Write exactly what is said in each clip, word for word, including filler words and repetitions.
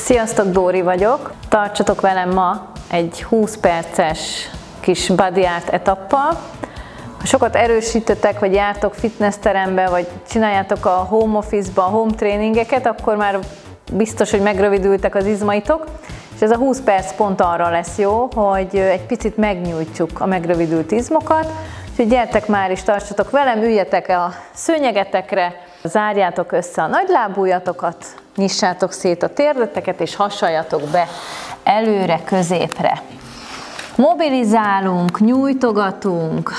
Sziasztok, Dóri vagyok! Tartsatok velem ma egy húsz perces kis body art etappal. Ha sokat erősítetek, vagy jártok fitnessterembe, vagy csináljátok a home office-ba a home tréningeket, akkor már biztos, hogy megrövidültek az izmaitok. És ez a húsz perc pont arra lesz jó, hogy egy picit megnyújtsuk a megrövidült izmokat. Úgyhogy gyertek már is, tartsatok velem, üljetek a szőnyegetekre, zárjátok össze a nagylábújatokat, nyissátok szét a térdeteket, és hassaljatok be előre, középre. Mobilizálunk, nyújtogatunk,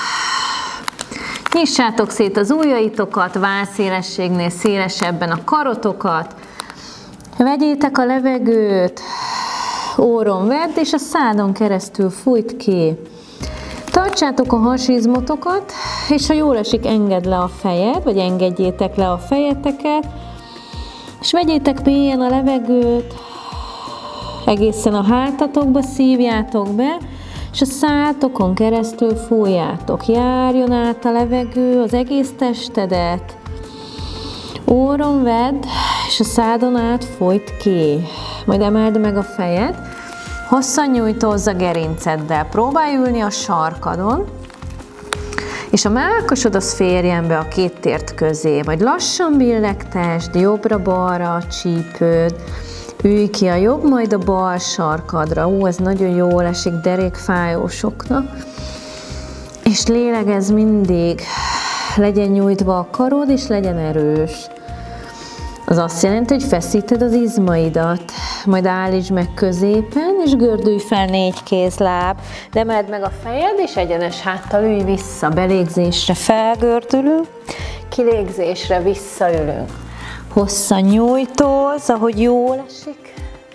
nyissátok szét az ujjaitokat, vállszélességnél szélesebben a karotokat, vegyétek a levegőt, óron vedd, és a szádon keresztül fújt ki. Tartsátok a hasizmotokat, és ha jól esik, engedd le a fejed, vagy engedjétek le a fejeteket, és vegyétek mélyen a levegőt, egészen a hátatokba szívjátok be, és a szátokon keresztül fújjátok. Járjon át a levegő az egész testedet, óron vedd, és a szádon át fújt ki. Majd emeld meg a fejed, hosszan nyújtózz a gerinceddel, próbálj ülni a sarkadon, és a mellkasod az férjen be a két tért közé, vagy lassan billegtesd jobbra-balra a csípőd, ülj ki a jobb, majd a bal sarkadra. Ó, ez nagyon jól esik derékfájósoknak. És lélegezz mindig, legyen nyújtva a karod, és legyen erős. Az azt jelenti, hogy feszíted az izmaidat, majd állítsd meg középen, és gördülj fel négy kézláb, de emeld meg a fejed, és egyenes háttal ülj vissza. Belégzésre felgördülünk, kilégzésre visszaülünk. Hosszan nyújtózz, ahogy jól esik,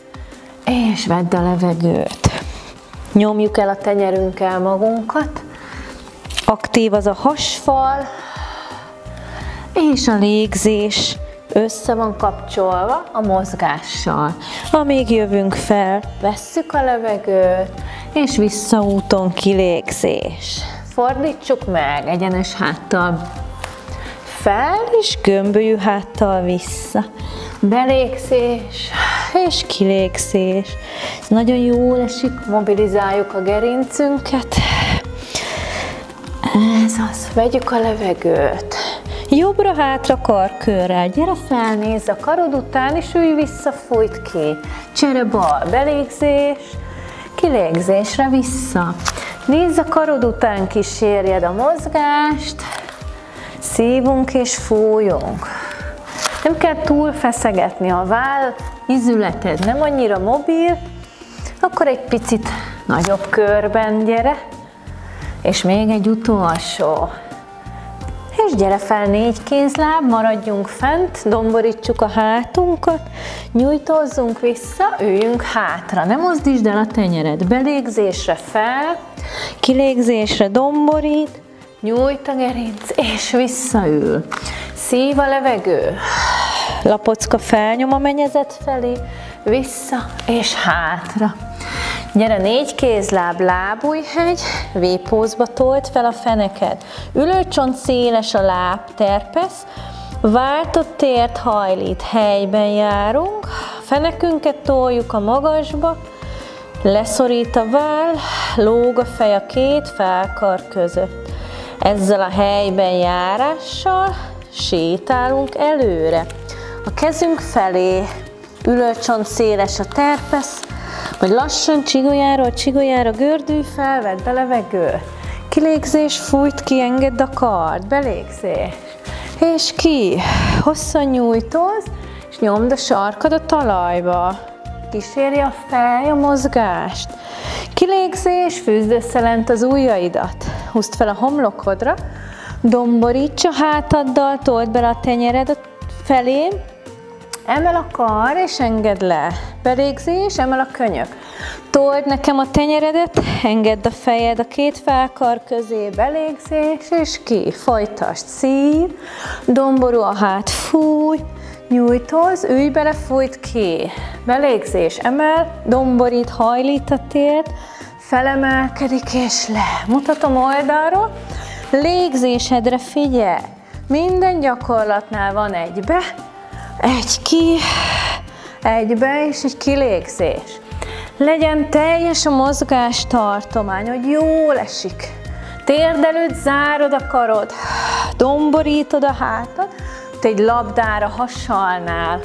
és vedd a levegőt. Nyomjuk el a tenyerünkkel magunkat, aktív az a hasfal, és a légzés össze van kapcsolva a mozgással. Amíg jövünk fel, vesszük a levegőt, és visszaúton kilégzés. Fordítsuk meg egyenes háttal fel, és gömbölyű háttal vissza. Belégzés, és kilégzés. Ez nagyon jól esik, mobilizáljuk a gerincünket. Ez az, vegyük a levegőt. Jobbra-hátra karkörrel, gyere fel, nézz a karod után, és ülj vissza, fújt ki. Csere bal, belégzés, kilégzésre vissza. Nézz a karod után, kísérjed a mozgást, szívunk és fújunk. Nem kell túl feszegetni, a váll izületed nem annyira mobil, akkor egy picit nagyobb körben gyere, és még egy utolsó. És gyere fel négy kézláb, maradjunk fent, domborítsuk a hátunkat, nyújtózzunk vissza, üljünk hátra. Ne mozdítsd el a tenyered, belégzésre fel, kilégzésre domborít, nyújt a gerinc, és visszaül. Szív a levegő, lapocka felnyom a menyezet felé, vissza és hátra. Gyere, négy kézláb, lábújhegy, V-pózba told fel a feneked. Ülőcsont széles a láb, terpesz, váltott tért hajlít, helyben járunk, fenekünket toljuk a magasba, leszorít a váll, lóg a fej a két fálkar között. Ezzel a helyben járással sétálunk előre. A kezünk felé, ülőcsont széles a terpesz, majd lassan csigolyáról csigolyára gördülj fel, vedd a levegőt. Kilégzés, fújt ki, engedd a kard, belégzés. És ki, hosszan nyújtózz, és nyomd a sarkad a talajba. Kísérje a fej a mozgást. Kilégzés, fűzd össze lent az ujjaidat. Húzd fel a homlokodra, domboríts a hátaddal, told bele a tenyered a felé, emel a kar, és engedd le. Belégzés, emel a könyök. Told nekem a tenyeredet, engedd a fejed a két fálkar közé, belégzés, és ki. Folytasd, szív, domború a hát, fúj, nyújtózz, ülj bele, fújt ki. Belégzés, emel, domborít, hajlít a tért, felemelkedik és le. Mutatom oldalról, légzésedre figyelj. Minden gyakorlatnál van egy be, egy ki, egybe, és egy kilégzés. Legyen teljes a mozgás tartomány, hogy jól esik. Térd előtt zárod a karod, domborítod a hátad, egy labdára hasalnál.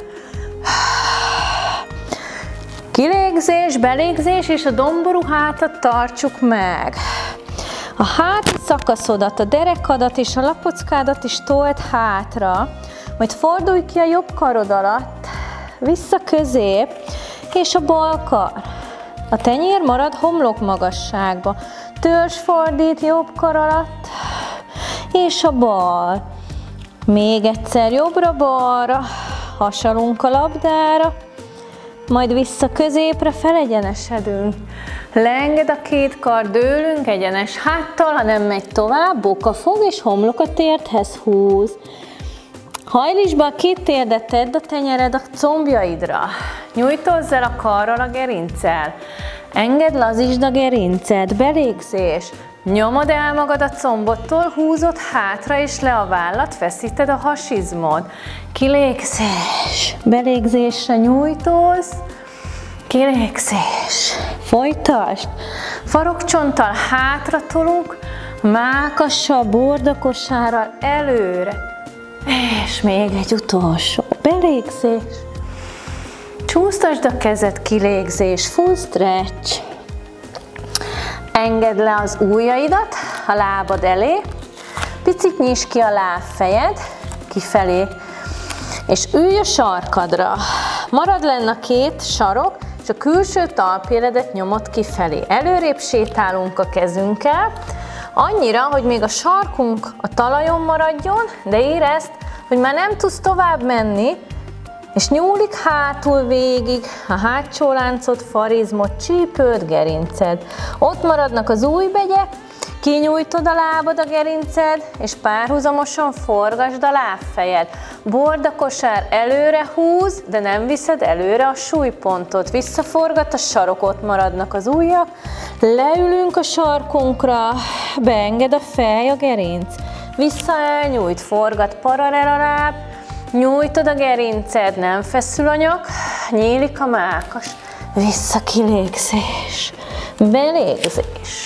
Kilégzés, belégzés, és a domború hátat tartsuk meg. A háti szakaszodat, a derekadat és a lapockádat is told hátra, majd fordulj ki a jobb karod alatt, vissza közép, és a bal kar. A tenyér marad homlok magasságba. Törzs fordít jobb kar alatt, és a bal. Még egyszer jobbra-balra, hasalunk a labdára, majd vissza középre, felegyenesedünk. Leenged a két kar, dőlünk egyenes háttal, ha nem megy tovább, boka fog és homlok a térdhez húz. Hajlítsd be a két térdet, tedd a tenyered a combjaidra. Nyújtozz el a karral a gerincel. Engedd, lazítsd a gerinced, belégzés. Nyomod el magad a combottól, húzod hátra és le a vállat, feszíted a hasizmod. Kilégzés. Belégzésre nyújtózz. Kilégzés. Folytasd. Farokcsonttal hátra tolunk, mákassal, bordakosárral előre. És még egy utolsó. Belégzés. Csúsztasd a kezed, kilégzés. Full stretch. Engedd le az ujjaidat a lábad elé, picit nyisd ki a lábfejed kifelé, és ülj a sarkadra. Marad lenn a két sarok, és a külső talpéledet nyomod kifelé. Előrébb sétálunk a kezünkkel, annyira, hogy még a sarkunk a talajon maradjon, de érezd, hogy már nem tudsz tovább menni, és nyúlik hátul végig a hátsó láncod, farizmod, csípőd, gerinced. Ott maradnak az ujjbegyek, kinyújtod a lábad, a gerinced, és párhuzamosan forgasd a lábfejed. Bordakosár előre húz, de nem viszed előre a súlypontot. Visszaforgat a sarok, ott maradnak az ujjak. Leülünk a sarkunkra, beenged a fej, a gerinc. Vissza elnyújt, forgat paralel a láb. Nyújtod a gerinced, nem feszül a nyak, nyílik a mákas, vissza kilégzés, belégzés,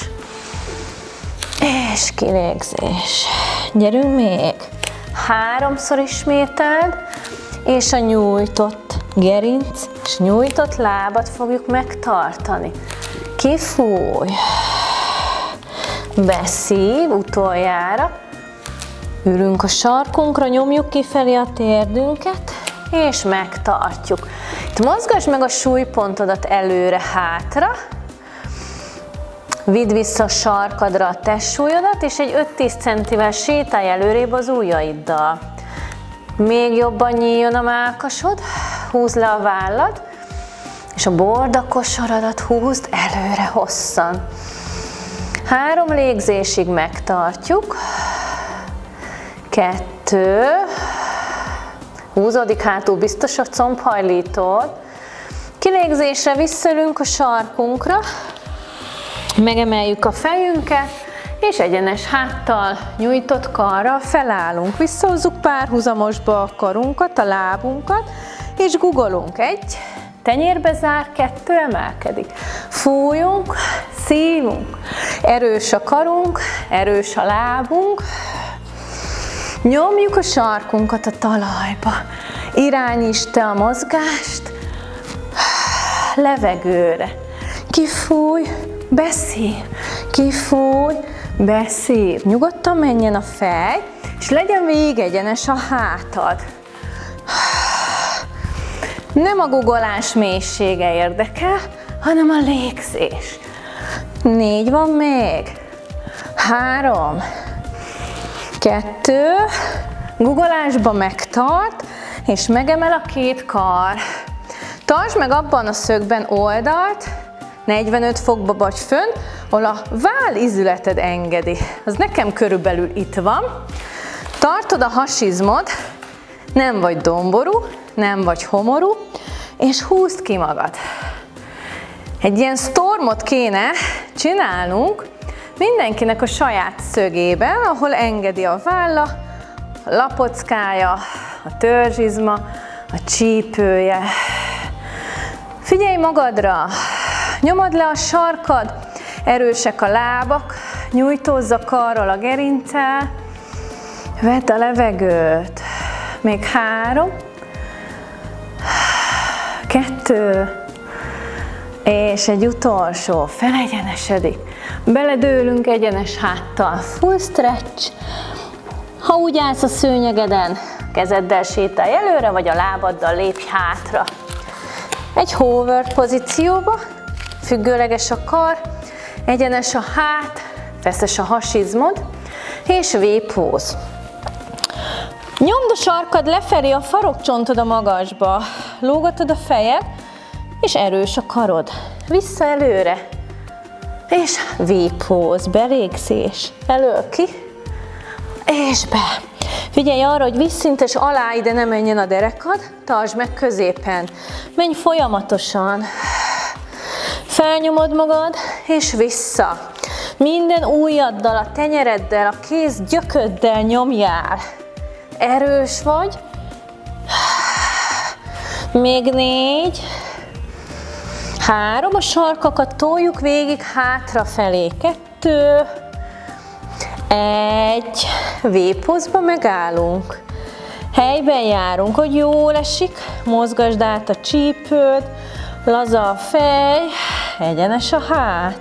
és kilégzés. Gyerünk még, háromszor ismételd, és a nyújtott gerinc és nyújtott lábat fogjuk megtartani. Kifúj, beszív utoljára. Ülünk a sarkunkra, nyomjuk kifelé a térdünket, és megtartjuk. Itt mozgasd meg a súlypontodat előre-hátra, vidd vissza a sarkadra a testsúlyodat, és egy öt-tíz centivel sétálj előrébb az ujjaiddal. Még jobban nyíljon a mákasod, húzd le a vállad, és a bordakosaradat húzd előre hosszan. Három légzésig megtartjuk. Kettő, húzódik hátul, biztos a combhajlítod. Kilégzésre visszaülünk a sarkunkra, megemeljük a fejünket, és egyenes háttal, nyújtott karral felállunk. Visszahozzuk párhuzamosba a karunkat, a lábunkat, és guggolunk. Egy, tenyérbe zár, kettő, emelkedik. Fújunk, szívunk. Erős a karunk, erős a lábunk. Nyomjuk a sarkunkat a talajba. Irányítsd te a mozgást levegőre. Kifúj, beszív. Kifúj, beszív. Nyugodtan menjen a fej, és legyen végigegyenes a hátad. Nem a guggolás mélysége érdekel, hanem a légzés. Négy van még. Három. Kettő, guggolásba megtart, és megemel a két kar. Tartsd meg abban a szögben oldalt, negyvenöt fokba vagy fönn, ahol a vállizületed engedi. Az nekem körülbelül itt van. Tartod a hasizmod, nem vagy domború, nem vagy homorú, és húzd ki magad. Egy ilyen stormot kéne csinálnunk, mindenkinek a saját szögében, ahol engedi a válla, a lapockája, a törzsizma, a csípője, Figyelj magadra, nyomod le a sarkad, erősek a lábak, nyújtózz a karral a gerincel, vedd a levegőt, még három, kettő, és egy utolsó, felegyenesedik, beledőlünk egyenes háttal, full stretch. Ha úgy állsz a szőnyegeden, kezeddel sétálj előre, vagy a lábaddal lépj hátra. Egy hover pozícióba, függőleges a kar, egyenes a hát, feszes a hasizmod, és V-póz. Nyomd a sarkad lefelé, a farokcsontod a magasba, lógatod a fejed, és erős a karod. Vissza előre, és V-póz, belégzés, elől ki, és be. Figyelj arra, hogy vízszintes alá, ide ne menjen a derekad, tartsd meg középen. Menj folyamatosan. Felnyomod magad, és vissza. Minden ujjaddal, a tenyereddel, a kéz gyököddel nyomjál. Erős vagy. Még négy. Három, a sarkakat toljuk végig hátrafelé. Kettő. Egy. V-pózba megállunk. Helyben járunk, hogy jól esik. Mozgasd át a csípőd. Laza a fej. Egyenes a hát.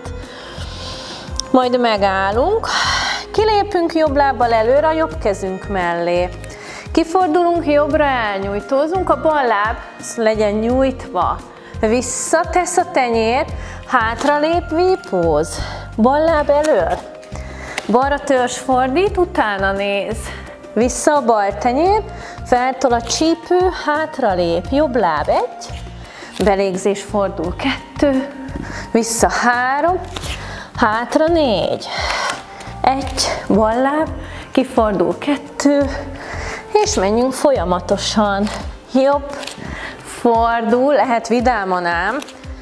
Majd megállunk. Kilépünk jobb lábbal előre a jobb kezünk mellé. Kifordulunk jobbra, elnyújtózunk, a bal láb legyen nyújtva. Visszatesz a tenyér, hátralép, V-póz. Bal láb elől. Balra törzs fordít, utána néz. Vissza a bal tenyér, feltol a csípő, hátralép. Jobb láb egy. Belégzés, fordul kettő. Vissza három. Hátra négy. Egy. Bal láb. Kifordul kettő. És menjünk folyamatosan. Jobb. Fordul, lehet vidáman ám.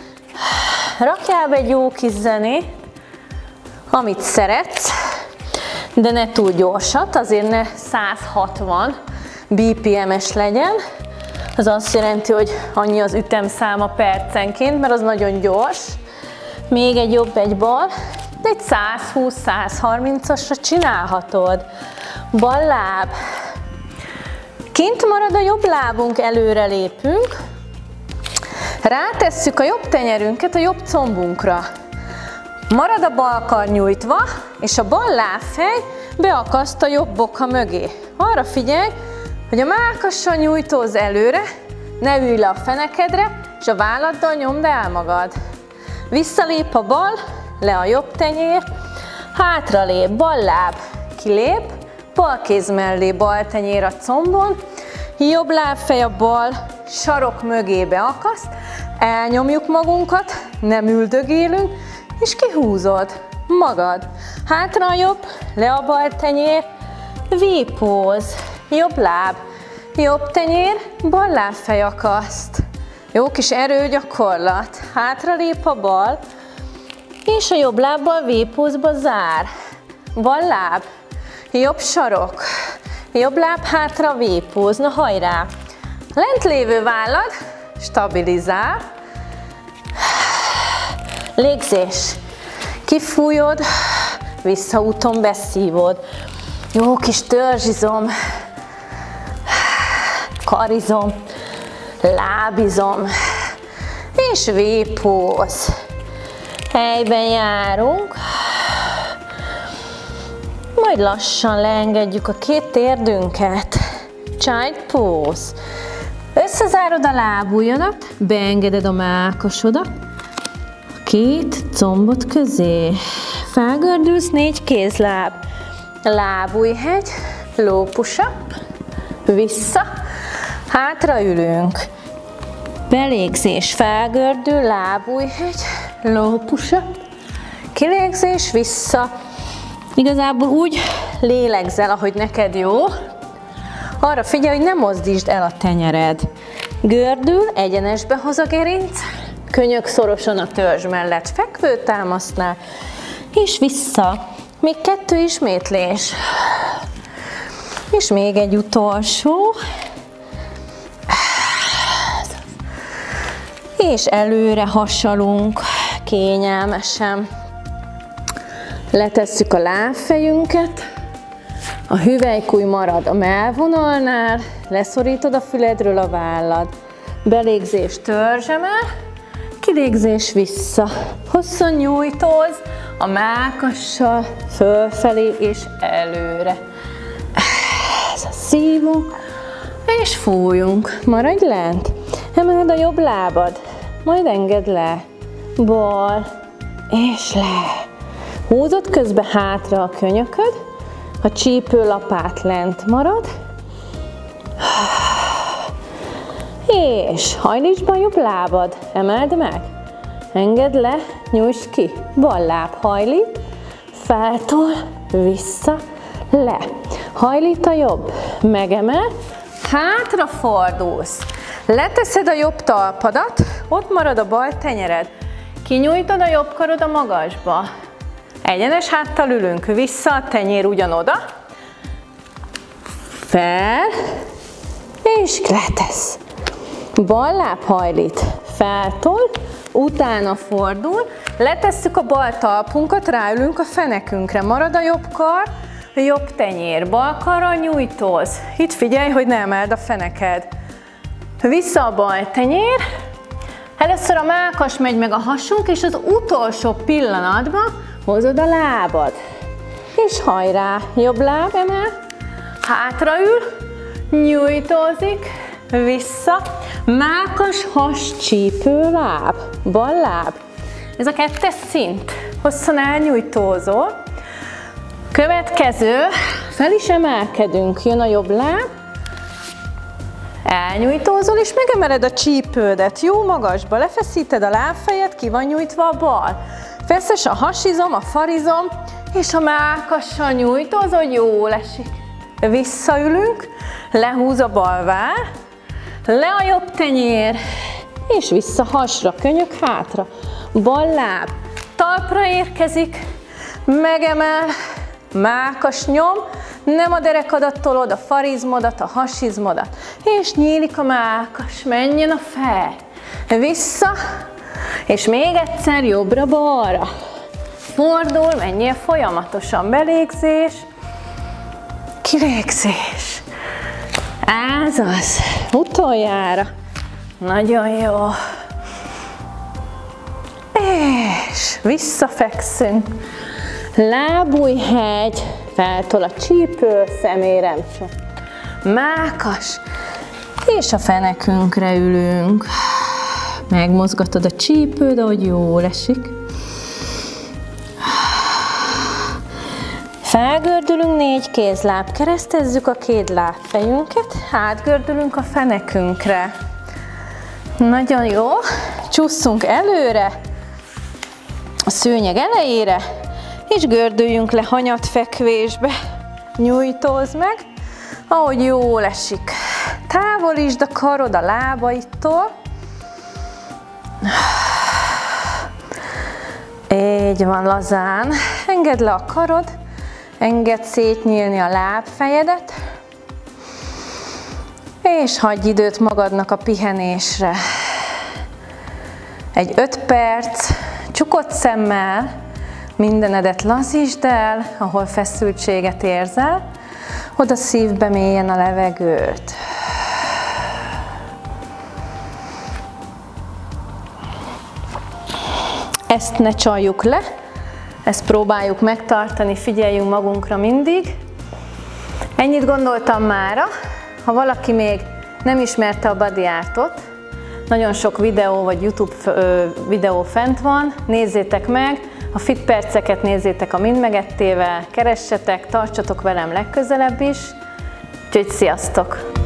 Rakjál be egy jó kis zenét, amit szeretsz, de ne túl gyorsat, azért ne száz hatvan bé pé em-es legyen. Az azt jelenti, hogy annyi az ütemszáma percenként, mert az nagyon gyors. Még egy jobb, egy bal, de egy száz húsz száz harmincasra csinálhatod. Bal láb. Kint marad a jobb lábunk, előre lépünk. Rátesszük a jobb tenyerünket a jobb combunkra. Marad a bal kar nyújtva, és a bal lábfej beakaszt a jobb boka mögé. Arra figyelj, hogy a mellkassal nyújtózz előre, ne ülj le a fenekedre, és a válladdal nyomd el magad. Visszalép a bal, le a jobb tenyér, hátralép, bal láb, kilép, bal kéz mellé, bal tenyér a combon, jobb lábfej a bal sarok mögébe akaszt, elnyomjuk magunkat, nem üldögélünk, és kihúzod magad. Hátra a jobb, le a bal tenyér, V-póz, jobb láb, jobb tenyér, bal lábfej akaszt. Jó kis erőgyakorlat. Hátra lép a bal, és a jobb lábbal V-pózba zár. Bal láb, jobb sarok, jobb láb hátra, V-póz. Na hajrá! Lent lévő vállad stabilizál. Légzés. Kifújod, visszaúton beszívod. Jó kis törzsizom, karizom, lábizom, és V-póz. Helyben járunk. Majd lassan leengedjük a két térdünket. Child pose. Összezárod a lábujjadat, beengeded a mellkasodat a két combot közé. Felgördülsz, négy kézláb. Lábújhegy, low push-up, vissza, hátra ülünk. Belégzés, felgördül, lábújhegy, low push-up, kilégzés, vissza. Igazából úgy lélegzel, ahogy neked jó. Arra figyelj, hogy ne mozdítsd el a tenyered. Gördül, egyenesbe hoz a gerinc, könyök szorosan a törzs mellett fekvő támasznál, és vissza. Még kettő ismétlés. És még egy utolsó. és előre hasalunk kényelmesen. Letesszük a lábfejünket, a hüvelykúj marad a mellvonalnál, leszorítod a füledről a vállad. Belégzés törzsemel, kilégzés vissza. Hosszan nyújtóz a mellkassal fölfelé és előre. Ez a szívunk, és fújunk. Maradj lent. Emeled a jobb lábad, majd engedd le. Bal, és le. Húzod közbe hátra a könyököd, a csípőlapát lent marad, és hajlítsd be a jobb lábad, emeld meg, engedd le, nyújtsd ki, bal láb hajlít, feltol, vissza, le. Hajlít a jobb, megemel, hátra fordulsz, leteszed a jobb talpadat, ott marad a bal tenyered, kinyújtod a jobb karod a magasba, egyenes háttal ülünk, vissza a tenyér ugyanoda, fel, és letesz. Bal láb hajlít, feltol, utána fordul, letesszük a bal talpunkat, ráülünk a fenekünkre, marad a jobb kar, a jobb tenyér, bal karral nyújtóz. Itt figyelj, hogy ne emeld a feneked. Vissza a bal tenyér, először a mellkas megy meg a hasunk, és az utolsó pillanatban hozod a lábad, és hajrá, jobb láb emel, hátraül, nyújtózik, vissza, mellkas, has, csípő, láb, bal láb. Ez a kettes szint, hosszan elnyújtózol. Következő, fel is emelkedünk, jön a jobb láb, elnyújtózol, és megemeled a csípődet, jó magasba, lefeszíted a lábfejet, ki van nyújtva a bal. Feszes a hasizom, a farizom, és a mellkassal nyújtózol, hogy jól esik. Visszaülünk, lehúz a bal váll, le a jobb tenyér, és vissza hasra, könyök hátra. Bal láb talpra érkezik, megemel, mellkas nyom, nem a derekadat tolod, a farizmodat, a hasizmodat, és nyílik a mellkas, menjen a fej. Vissza, és még egyszer jobbra-balra. Fordul, menjél folyamatosan, belégzés, kilégzés. Ez az, utoljára. Nagyon jó. És visszafekszünk. Lábújhegy, feltol a csípő, szeméremcse. Mákas. És a fenekünkre ülünk. Megmozgatod a csípőd, ahogy jól esik. Felgördülünk négy kézláb, keresztezzük a két lábfejünket, átgördülünk a fenekünkre. Nagyon jó. Csúszunk előre, a szőnyeg elejére, és gördüljünk le hanyatfekvésbe. Nyújtózz meg, ahogy jól esik. Távolítsd a karod a lábaidtól. Így van, lazán. Engedd le a karod, engedd szétnyílni a lábfejedet, és hagyj időt magadnak a pihenésre. Egy öt perc, csukott szemmel, mindenedet lazítsd el, ahol feszültséget érzel, oda szívd be mélyen a levegőt. Ezt ne csaljuk le, ezt próbáljuk megtartani, figyeljünk magunkra mindig. Ennyit gondoltam mára. Ha valaki még nem ismerte a Body Artot, nagyon sok videó vagy YouTube videó fent van, nézzétek meg, a fit perceket nézzétek a Mind Megettével, keressetek, tartsatok velem legközelebb is, úgyhogy sziasztok!